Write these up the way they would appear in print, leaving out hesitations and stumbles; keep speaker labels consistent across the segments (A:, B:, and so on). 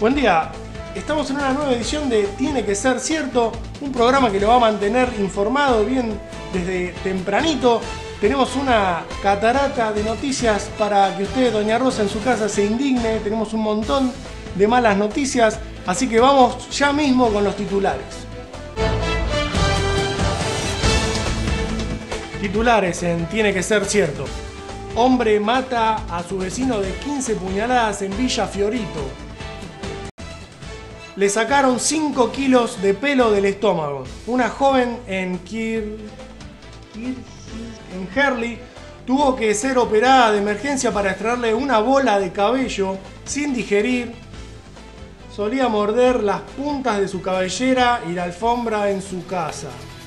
A: Buen día, estamos en una nueva edición de Tiene que ser cierto, un programa que lo va a mantener informado bien desde tempranito. Tenemos una catarata de noticias para que usted, doña Rosa, en su casa se indigne. Tenemos un montón de malas noticias, así que vamos ya mismo con los titulares. Titulares en Tiene que ser cierto. Hombre mata a su vecino de 15 puñaladas en Villa Fiorito. Le sacaron 5 kilos de pelo del estómago. Una joven en Herli tuvo que ser operada de emergencia para extraerle una bola de cabello sin digerir. Solía morder las puntas de su cabellera y la alfombra en su casa.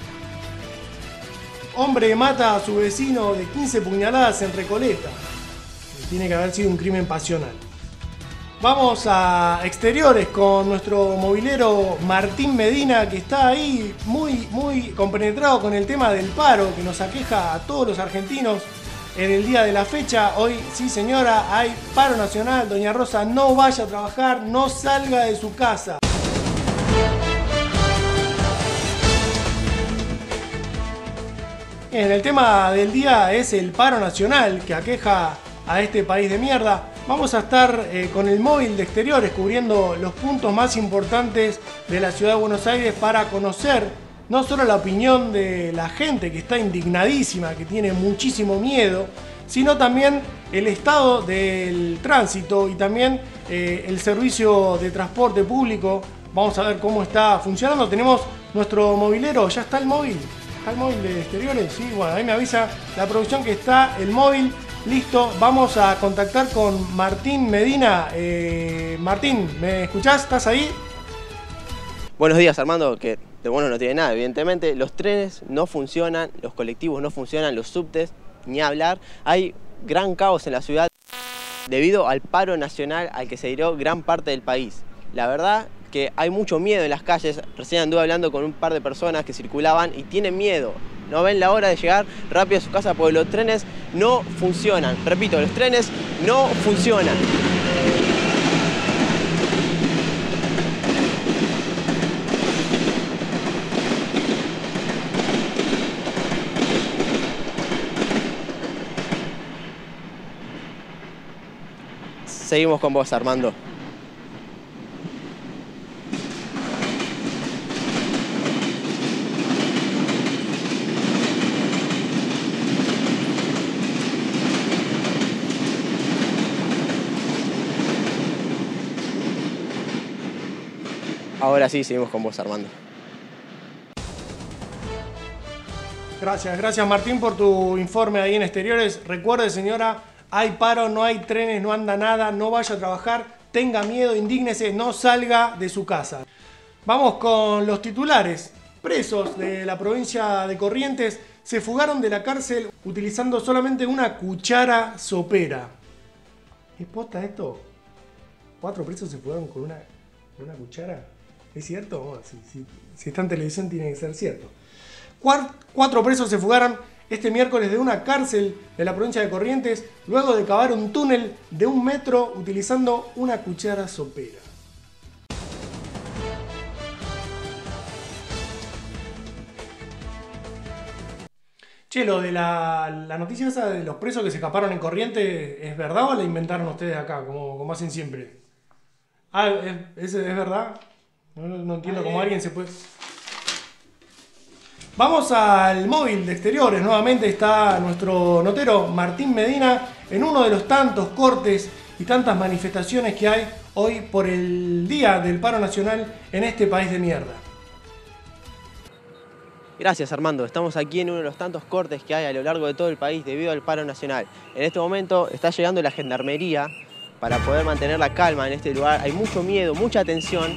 A: Hombre mata a su vecino de 15 puñaladas en Recoleta. Tiene que haber sido un crimen pasional. Vamos a exteriores con nuestro movilero Martín Medina, que está ahí muy compenetrado con el tema del paro que nos aqueja a todos los argentinos en el día de la fecha. Hoy, sí señora, hay paro nacional. Doña Rosa, no vaya a trabajar, no salga de su casa. Bien, el tema del día es el paro nacional que aqueja a este país de mierda. Vamos a estar con el móvil de exteriores cubriendo los puntos más importantes de la ciudad de Buenos Aires para conocer no solo la opinión de la gente que está indignadísima, que tiene muchísimo miedo, sino también el estado del tránsito y también el servicio de transporte público. Vamos a ver cómo está funcionando. Tenemos nuestro movilero, ya está el móvil. ¿Está el móvil de exteriores? Sí, bueno, ahí me avisa la producción que está el móvil. Listo, vamos a contactar con Martín Medina. Martín, ¿me escuchás? ¿Estás ahí?
B: Buenos días, Armando, que de bueno no tiene nada, evidentemente. Los trenes no funcionan, los colectivos no funcionan, los subtes, ni hablar. Hay gran caos en la ciudad debido al paro nacional al que se dio gran parte del país. La verdad que hay mucho miedo en las calles. Recién anduve hablando con un par de personas que circulaban y tienen miedo. No ven la hora de llegar rápido a su casa porque los trenes no funcionan. Repito, los trenes no funcionan. Seguimos con vos, Armando. Ahora sí, seguimos con vos, Armando.
A: Gracias Martín por tu informe ahí en exteriores. Recuerde, señora, hay paro, no hay trenes, no anda nada, no vaya a trabajar, tenga miedo, indígnese, no salga de su casa. Vamos con los titulares. Presos de la provincia de Corrientes se fugaron de la cárcel utilizando solamente una cuchara sopera. ¿Es posta esto? 4 presos se fugaron con una cuchara. ¿Es cierto? Bueno, si está en televisión tiene que ser cierto. 4 presos se fugaron este miércoles de una cárcel de la provincia de Corrientes luego de cavar un túnel de 1 metro utilizando una cuchara sopera. Che, lo de la noticia esa de los presos que se escaparon en Corrientes, ¿es verdad o la inventaron ustedes acá, como hacen siempre? Ah, ¿es verdad? No entiendo cómo alguien se puede... Vamos al móvil de exteriores. Nuevamente está nuestro notero Martín Medina en uno de los tantos cortes y tantas manifestaciones que hay hoy por el día del paro nacional en este país de mierda.
B: Gracias, Armando. Estamos aquí en uno de los tantos cortes que hay a lo largo de todo el país debido al paro nacional. En este momento está llegando la gendarmería para poder mantener la calma en este lugar. Hay mucho miedo, mucha tensión.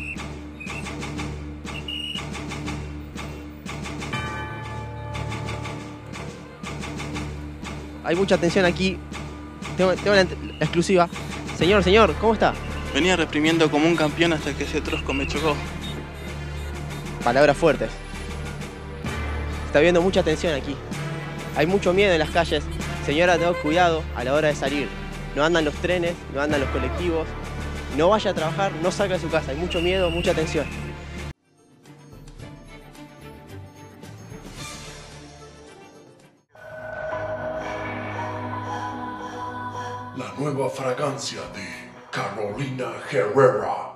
B: Hay mucha tensión aquí. Tengo la exclusiva. Señor, ¿cómo está?
C: Venía reprimiendo como un campeón hasta que ese trosco me chocó.
B: Palabras fuertes. Está habiendo mucha tensión aquí. Hay mucho miedo en las calles. Señora, tenga cuidado a la hora de salir. No andan los trenes, no andan los colectivos, no vaya a trabajar, no salga de su casa. Hay mucho miedo, mucha tensión.
D: La nueva fragancia de Carolina Herrera.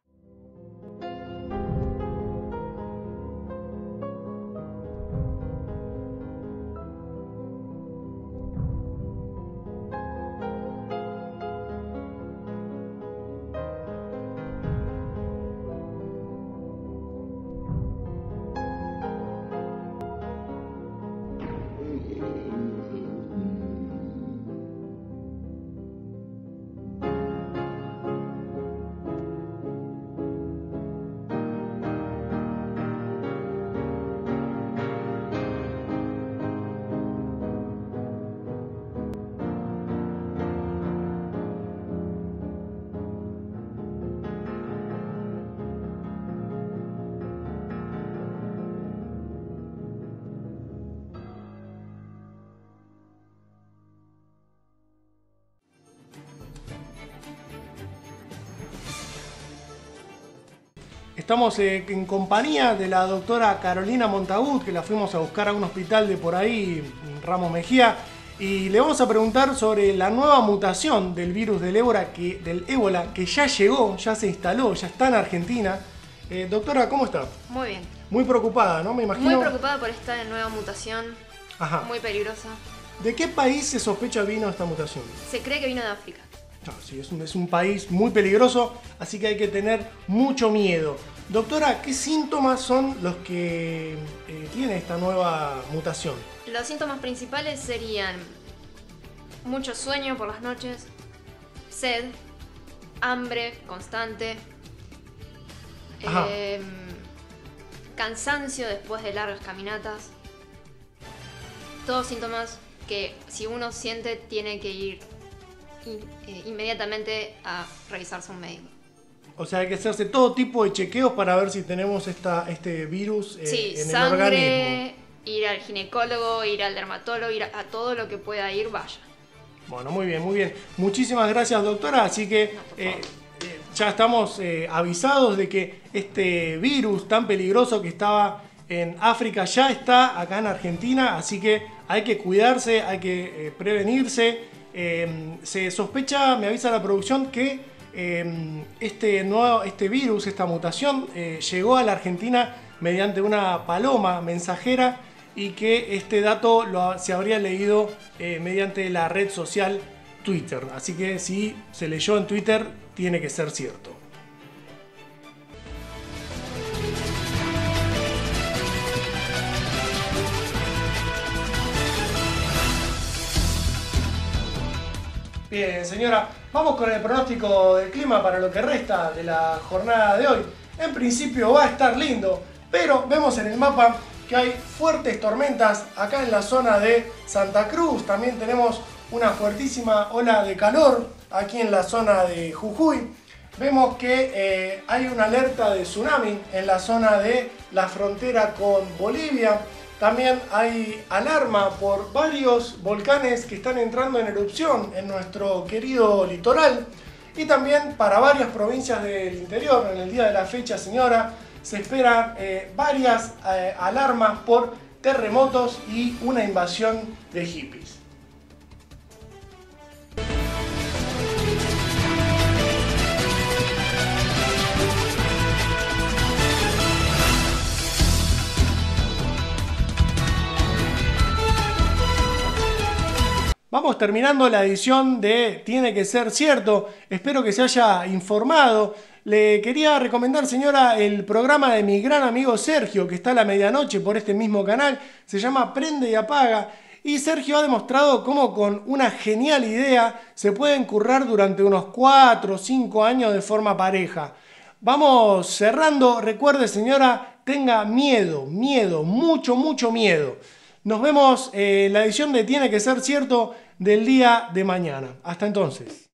A: Estamos en compañía de la doctora Carolina Montagut, que la fuimos a buscar a un hospital de por ahí, Ramos Mejía, y le vamos a preguntar sobre la nueva mutación del virus del ébola que ya llegó, ya se instaló, ya está en Argentina. Doctora, ¿cómo está?
E: Muy bien.
A: Muy preocupada, ¿no? Me imagino.
E: Muy preocupada por esta nueva mutación.
A: Ajá.
E: Muy peligrosa.
A: ¿De qué país se sospecha vino esta mutación?
E: Se cree que vino de África.
A: No, sí, es un país muy peligroso, así que hay que tener mucho miedo. Doctora, ¿qué síntomas son los que tiene esta nueva mutación?
E: Los síntomas principales serían mucho sueño por las noches, sed, hambre constante, cansancio después de largas caminatas. Todos síntomas que si uno siente tiene que ir inmediatamente a revisarse a un médico.
A: O sea, hay que hacerse todo tipo de chequeos para ver si tenemos este virus
E: sí,
A: en
E: sangre,
A: el organismo.
E: Ir al ginecólogo, ir al dermatólogo, ir a todo lo que pueda ir, vaya.
A: Bueno, muy bien, muy bien. Muchísimas gracias, doctora. Así que ya estamos avisados de que este virus tan peligroso que estaba en África ya está acá en Argentina. Así que hay que cuidarse, hay que prevenirse. Se sospecha, me avisa la producción, que este virus, esta mutación, llegó a la Argentina mediante una paloma mensajera y que este dato se habría leído mediante la red social Twitter. Así que si se leyó en Twitter, tiene que ser cierto. Bien, señora, vamos con el pronóstico del clima para lo que resta de la jornada de hoy. En principio va a estar lindo, pero vemos en el mapa que hay fuertes tormentas acá en la zona de Santa Cruz. También tenemos una fuertísima ola de calor aquí en la zona de Jujuy. Vemos que hay una alerta de tsunami en la zona de la frontera con Bolivia. También hay alarma por varios volcanes que están entrando en erupción en nuestro querido litoral. Y también para varias provincias del interior, en el día de la fecha, señora, se esperan varias alarmas por terremotos y una invasión de hippies. Vamos terminando la edición de Tiene que ser cierto. Espero que se haya informado. Le quería recomendar, señora, el programa de mi gran amigo Sergio, que está a la medianoche por este mismo canal. Se llama Prende y Apaga. Y Sergio ha demostrado cómo con una genial idea se pueden currar durante unos 4 o 5 años de forma pareja. Vamos cerrando. Recuerde, señora, tenga miedo, mucho miedo. Nos vemos en la edición de Tiene que ser cierto del día de mañana. Hasta entonces.